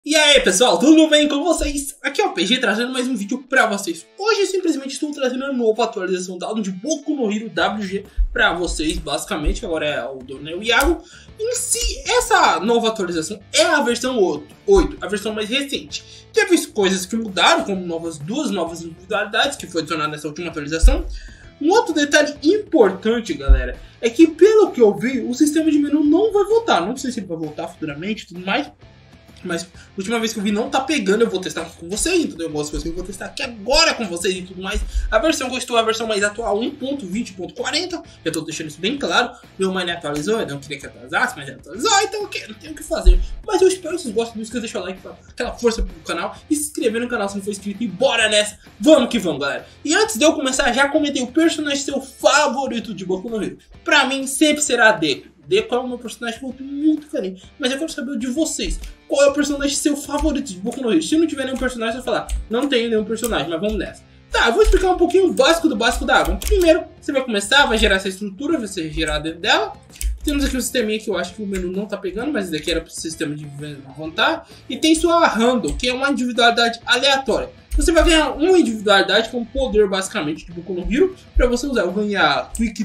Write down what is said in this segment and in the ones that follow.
E aí pessoal, tudo bem com vocês? Aqui é o PG trazendo mais um vídeo pra vocês. Hoje eu simplesmente estou trazendo uma nova atualização da de Boku no Hero WG pra vocês, basicamente, que agora é o dono, né, o Iago. Em si, essa nova atualização é a versão 8, a versão mais recente. Teve coisas que mudaram, como duas novas individualidades que foi adicionada nessa última atualização. Um outro detalhe importante, galera, é que pelo que eu vi, o sistema de menu não vai voltar. Não sei se ele vai voltar futuramente e tudo mais. Mas, última vez que eu vi não tá pegando, eu vou testar com vocês, entendeu? Algumas coisas que eu vou testar aqui agora com vocês e tudo mais. A versão que eu estou, a versão mais atual, 1.20.40. Eu tô deixando isso bem claro. Meu mãe atualizou, eu não queria que atualizasse, mas atualizou, então ok, não tenho o que fazer. Mas eu espero que vocês gostem disso, que deixa o like pra aquela força pro canal. E se inscrever no canal se não for inscrito. E bora nessa, vamos que vamos, galera. E antes de eu começar, já comentei o personagem seu favorito de Boku no Hero. Pra mim, sempre será Deku. Deku é o meu personagem muito carinho. Mas eu quero saber o de vocês. Qual é o personagem seu favorito de Boku no Hero? Se não tiver nenhum personagem, eu vou falar, não tenho nenhum personagem, mas vamos nessa. Tá, eu vou explicar um pouquinho o básico do básico da água. Primeiro, você vai começar, vai gerar essa estrutura, vai ser gerada dentro dela. Temos aqui um sisteminha que eu acho que o menu não tá pegando, mas esse daqui era pro sistema de levantar. E tem sua random, que é uma individualidade aleatória. Você vai ganhar uma individualidade com poder, basicamente, de Boku no Hero, pra você usar. Eu vou ganhar Quick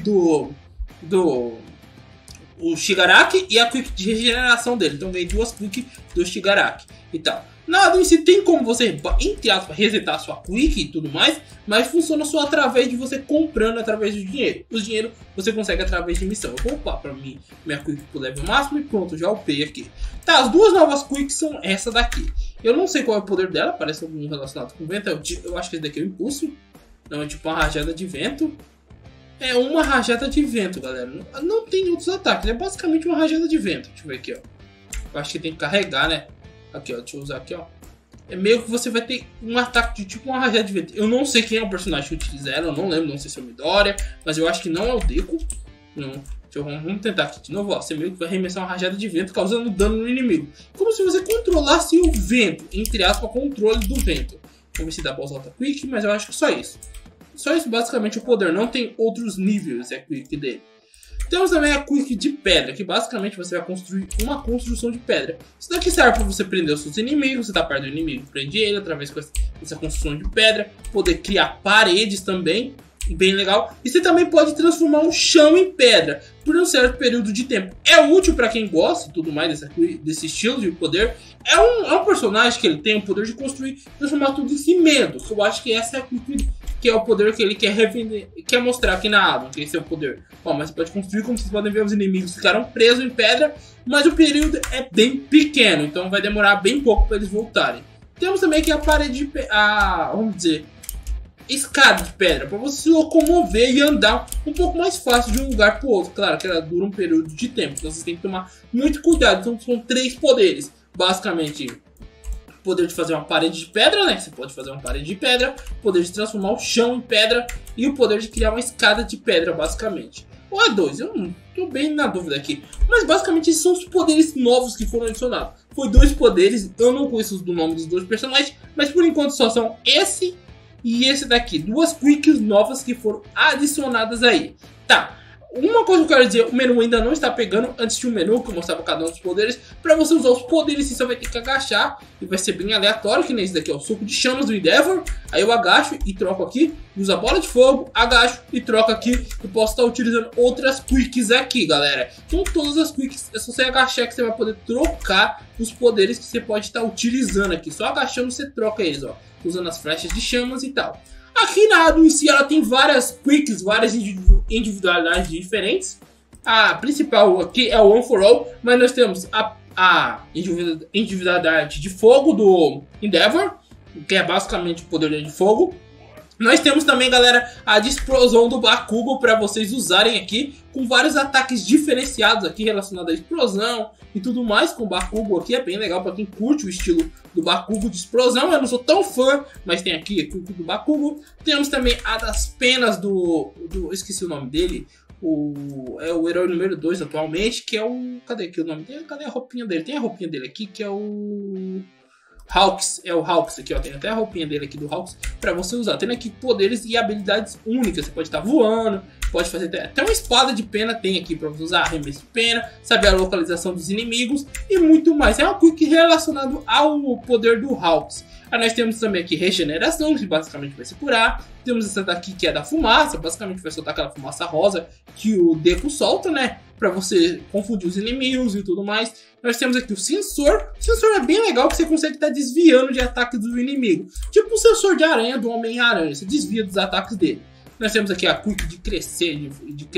o Shigaraki e a Quick de regeneração dele. Então ganhei duas Quick do Shigaraki e tal. Nada em si tem como você, entre aspas, resetar a sua Quick e tudo mais, mas funciona só através de você comprando através do dinheiro. O dinheiro você consegue através de missão. Eu vou upar pra mim minha Quick pro level máximo e pronto, já upei aqui. Tá, as duas novas Quicks são essa daqui. Eu não sei qual é o poder dela, parece algum relacionado com vento. Eu acho que esse daqui é o impulso. Não, é tipo uma rajada de vento. É uma rajada de vento, galera. Não tem outros ataques. É basicamente uma rajada de vento. Deixa eu ver aqui, ó. Eu acho que tem que carregar, né? Aqui, ó. Deixa eu usar aqui, ó. É meio que você vai ter um ataque de tipo uma rajada de vento. Eu não sei quem é o personagem que utiliza ela. Eu não lembro. Não sei se é o Midoriya. Mas eu acho que não é o Deku. Não. Vamos tentar aqui de novo, ó. Você meio que vai arremessar uma rajada de vento causando dano no inimigo. Como se você controlasse o vento. Entre aspas, controle do vento. Vamos ver se dá pra usar outra Quick. Mas eu acho que só isso. Só isso basicamente o poder, não tem outros níveis a Quick dele. Temos também a Quick de pedra, que basicamente você vai construir uma construção de pedra. Isso daqui serve para você prender os seus inimigos, você está perto do inimigo, prende ele através dessa construção de pedra. Poder criar paredes também, bem legal. E você também pode transformar um chão em pedra por um certo período de tempo. É útil para quem gosta e tudo mais desse estilo de poder. É um personagem que ele tem o poder de construir, transformar tudo em cimento. Eu acho que essa é a Quick, que é o poder que ele quer mostrar aqui na aba, que esse é o poder. Ó, mas você pode construir, como vocês podem ver, os inimigos ficaram presos em pedra, mas o período é bem pequeno, então vai demorar bem pouco para eles voltarem. Temos também aqui a parede de vamos dizer, escada de pedra, para você se locomover e andar um pouco mais fácil de um lugar para o outro. Claro que ela dura um período de tempo, então vocês têm que tomar muito cuidado. Então são 3 poderes, basicamente. Poder de fazer uma parede de pedra, né? Você pode fazer uma parede de pedra, poder de transformar o chão em pedra e o poder de criar uma escada de pedra, basicamente. Ou é 2, eu não tô bem na dúvida aqui. Mas basicamente esses são os poderes novos que foram adicionados. Foi 2 poderes, eu não conheço o nome dos 2 personagens, mas por enquanto só são esse e esse daqui. 2 Quicks novas que foram adicionadas aí. Tá. Uma coisa que eu quero dizer, o menu ainda não está pegando. Antes tinha um menu que eu mostrava cada um dos poderes. Para você usar os poderes, você só vai ter que agachar. E vai ser bem aleatório, que nem esse daqui, ó, o soco de chamas do Endeavor. Aí eu agacho e troco aqui. Uso a bola de fogo, agacho e troco aqui. Eu posso estar utilizando outras Quicks aqui, galera. Então todas as Quicks, é só você agachar que você vai poder trocar os poderes que você pode estar utilizando aqui. Só agachando você troca eles, ó. Usando as flechas de chamas e tal. Aqui na aba em si ela tem várias Quicks, várias individualidades diferentes. A principal aqui é o One for All, mas nós temos a individualidade de fogo do Endeavor, que é basicamente o poder de fogo. Nós temos também, galera, a de explosão do Bakugo para vocês usarem aqui, com vários ataques diferenciados aqui relacionados à explosão e tudo mais. Com o Bakugo aqui é bem legal para quem curte o estilo do Bakugo de explosão. Eu não sou tão fã, mas tem aqui do Bakugo. Temos também a das penas do esqueci o nome dele. É o herói número 2 atualmente, que é o... Cadê aqui o nome dele? Cadê a roupinha dele? Tem a roupinha dele aqui, que é o... Hawks, é o Hawks aqui, ó, tem até a roupinha dele aqui do Hawks pra você usar. Tem aqui poderes e habilidades únicas, você pode estar voando, pode fazer até uma espada de pena tem aqui pra você usar, arremesso de pena, saber a localização dos inimigos e muito mais. É uma quick relacionado ao poder do Hawks. Aí nós temos também aqui regeneração, que basicamente vai se curar. Temos essa daqui que é da fumaça, basicamente vai soltar aquela fumaça rosa que o Deku solta, né? Pra você confundir os inimigos e tudo mais. Nós temos aqui o sensor. O sensor é bem legal, que você consegue estar desviando de ataques do inimigo. Tipo o sensor de aranha do Homem-Aranha, você desvia dos ataques dele. Nós temos aqui a quick de crescer,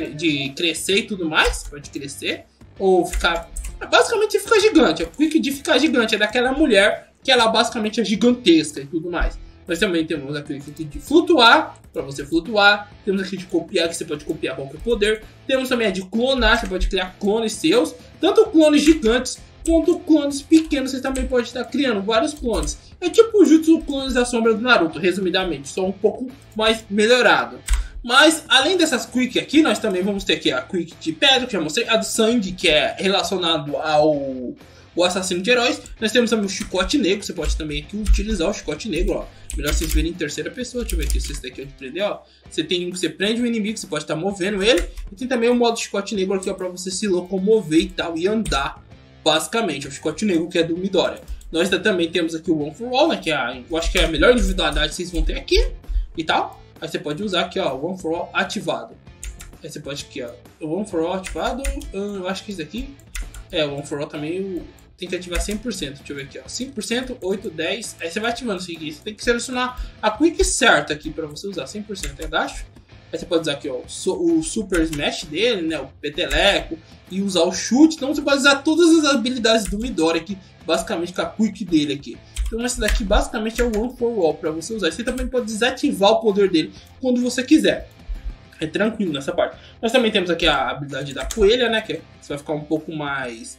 de crescer e tudo mais. Pode crescer ou ficar... Basicamente fica gigante. A quick de ficar gigante é daquela mulher que ela basicamente é gigantesca e tudo mais. Nós também temos aqui de flutuar, para você flutuar. Temos aqui de copiar, que você pode copiar qualquer poder. Temos também a de clonar, você pode criar clones seus. Tanto clones gigantes, quanto clones pequenos, você também pode estar criando vários clones. É tipo o Jutsu Clones da Sombra do Naruto, resumidamente, só um pouco mais melhorado. Mas, além dessas quick aqui, nós também vamos ter aqui a quick de pedra, que já mostrei. A do sangue, que é relacionado ao... o assassino de heróis. Nós temos também o chicote negro. Você pode também aqui utilizar o chicote negro, ó. Melhor vocês verem em terceira pessoa. Deixa eu ver aqui se esse daqui é de prender, ó. Você tem um que você prende o inimigo, você pode estar movendo ele. E tem também o modo chicote negro aqui, ó, pra você se locomover e tal, e andar. Basicamente, é o chicote negro que é do Midoriya. Nós também temos aqui o One for All, né, que é eu acho que é a melhor individualidade que vocês vão ter aqui e tal. Aí você pode usar aqui, ó, o One for All ativado. Aí você pode aqui, ó, o One for All ativado. Eu acho que esse daqui é o One for All também. Tem que ativar 100%. Deixa eu ver aqui, ó. 5%, 8%, 10%. Aí você vai ativando o seguinte. Você tem que selecionar a quick certa aqui pra você usar. 100% é gasto. Aí você pode usar aqui, ó, o Super Smash dele, né? O peteleco. E usar o chute. Então você pode usar todas as habilidades do Midoriya aqui. Basicamente com a quick dele aqui. Então esse daqui basicamente é o One for All pra você usar. Você também pode desativar o poder dele quando você quiser. É tranquilo nessa parte. Nós também temos aqui a habilidade da coelha, né? Que você vai ficar um pouco mais...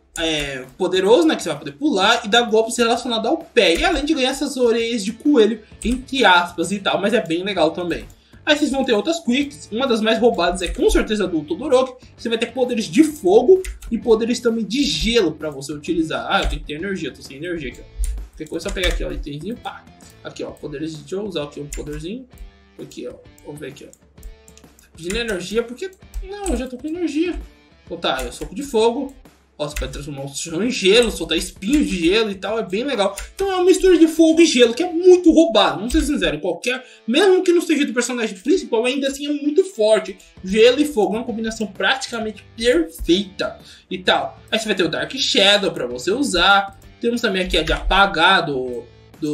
poderoso, né, que você vai poder pular e dar golpes relacionados ao pé, e além de ganhar essas orelhas de coelho, entre aspas e tal, mas é bem legal também. Aí vocês vão ter outras quicks, uma das mais roubadas é com certeza do Todoroki. Você vai ter poderes de fogo e poderes também de gelo pra você utilizar. Ah, eu tenho que ter energia, eu tô sem energia aqui, ó. Qualquer coisa, só pegar aqui, ó, itemzinho, pá. Aqui, ó, poderes de... Deixa eu usar aqui um poderzinho. Aqui, ó, vamos ver aqui, ó. Pedindo energia, porque... Não, eu já tô com energia. Então tá, eu soco de fogo. Ó, você pode transformar o chão em gelo, soltar espinhos de gelo e tal, é bem legal. Então é uma mistura de fogo e gelo, que é muito roubado, vamos ser sinceros, qualquer... Mesmo que não seja do personagem principal, ainda assim é muito forte. Gelo e fogo é uma combinação praticamente perfeita e tal. Aí você vai ter o Dark Shadow pra você usar. Temos também aqui a de apagar do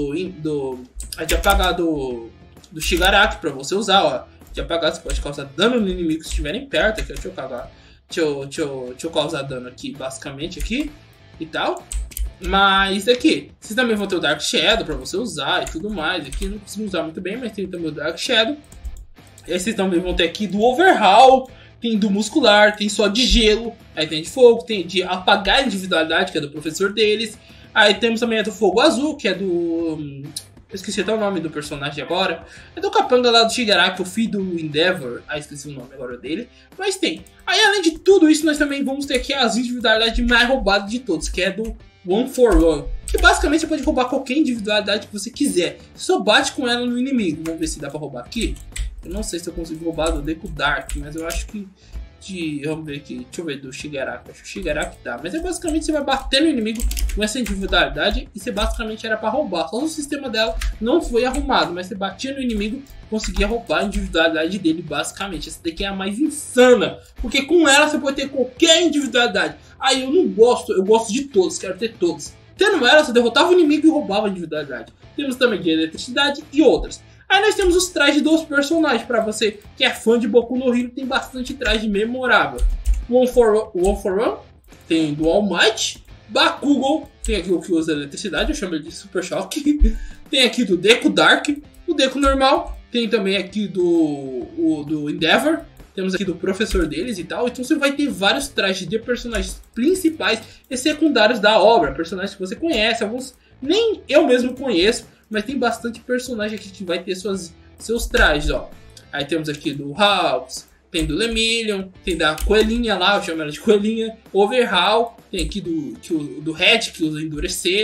Shigaraki pra você usar, ó. De apagar, você pode causar dano no inimigo se estiverem perto, aqui, ó, deixa eu cagar. Deixa eu causar dano aqui, basicamente, aqui, e tal. Mas aqui, vocês também vão ter o Dark Shadow pra você usar e tudo mais. Aqui eu não consigo usar muito bem, mas tem também o Dark Shadow. E aí vocês também vão ter aqui do Overhaul, tem do Muscular, tem só de gelo. Aí tem de fogo, tem de apagar a individualidade, que é do professor deles. Aí temos também a do Fogo Azul, que é do... Eu esqueci até o nome do personagem agora. É do capanga lá do Shigaraki, o filho do Endeavor. Ah, esqueci o nome agora dele. Mas tem. Aí, além de tudo isso, nós também vamos ter aqui as individualidades mais roubadas de todos, que é do One for One. Que basicamente você pode roubar qualquer individualidade que você quiser. Você só bate com ela no inimigo. Vamos ver se dá pra roubar aqui. Eu não sei se eu consigo roubar do Deku Dark, mas eu acho que... Vamos ver aqui, deixa eu ver do Shigaraki. Acho que o Shigaraki dá, mas é basicamente você vai bater no inimigo com essa individualidade e você basicamente era pra roubar. Só o sistema dela não foi arrumado, mas você batia no inimigo e conseguia roubar a individualidade dele, basicamente. Essa daqui é a mais insana, porque com ela você pode ter qualquer individualidade. Aí eu não gosto, eu gosto de todos, quero ter todos. Tendo ela, você derrotava o inimigo e roubava a individualidade. Temos também de eletricidade e outras. Aí nós temos os trajes dos personagens, pra você que é fã de Boku no Hero, tem bastante traje memorável. One for One, tem do All Might, Bakugou, tem aqui o que usa eletricidade, eu chamo ele de Super Choque. Tem aqui do Deku Dark, o Deku normal, tem também aqui do Endeavor, temos aqui do professor deles e tal. Então você vai ter vários trajes de personagens principais e secundários da obra, personagens que você conhece, alguns nem eu mesmo conheço. Mas tem bastante personagem aqui que vai ter seus trajes, ó. Aí temos aqui do Hawks, tem do Lemillion, tem da Coelhinha lá, eu chamo ela de Coelhinha. Overhaul, tem aqui do Red, que usa Endurecer.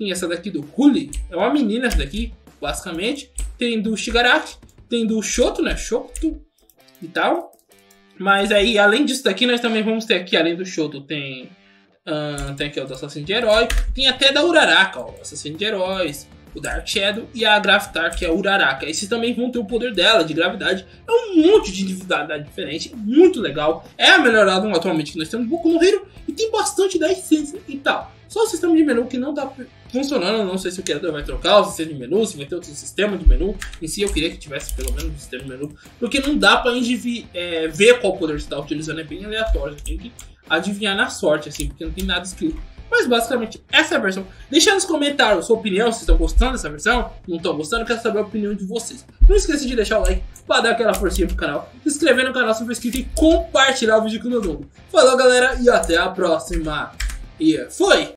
Tem essa daqui do Kuli, é uma menina essa daqui, basicamente. Tem do Shigaraki, tem do Shoto, né? Shoto e tal. Mas aí, além disso daqui, nós também vamos ter aqui, além do Shoto, tem aqui o do Assassino de Herói. Tem até da Uraraka, ó, o Assassino de Heróis, o Dark Shadow e a Gravitar, que é a Uraraka. Esses também vão ter o poder dela, de gravidade. É um monte de individualidade diferente, muito legal. É a melhorada atualmente que nós temos no Boku no Hero e tem bastante da essência e tal. Só o sistema de menu que não tá funcionando, não sei se o criador vai trocar o sistema de menu, se vai ter outro sistema de menu. Em si eu queria que tivesse pelo menos um sistema de menu, porque não dá pra ver qual poder você tá utilizando, é bem aleatório, você tem que adivinhar na sorte, assim, porque não tem nada escrito. Mas basicamente essa é a versão. Deixa nos comentários a sua opinião, se estão gostando dessa versão, não estão gostando, quero saber a opinião de vocês. Não esqueça de deixar o like para dar aquela forcinha pro canal, se inscrever no canal se for inscrito e compartilhar o vídeo com o meu novo. Falou galera e até a próxima. E foi!